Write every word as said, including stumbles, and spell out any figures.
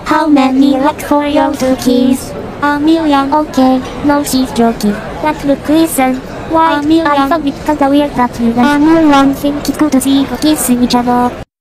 How many like for your two keys? A million, okay. No, she's joking. But look, listen. Why? A million. I thought it kinda weird that you and everyone think it's good to see you kiss each other.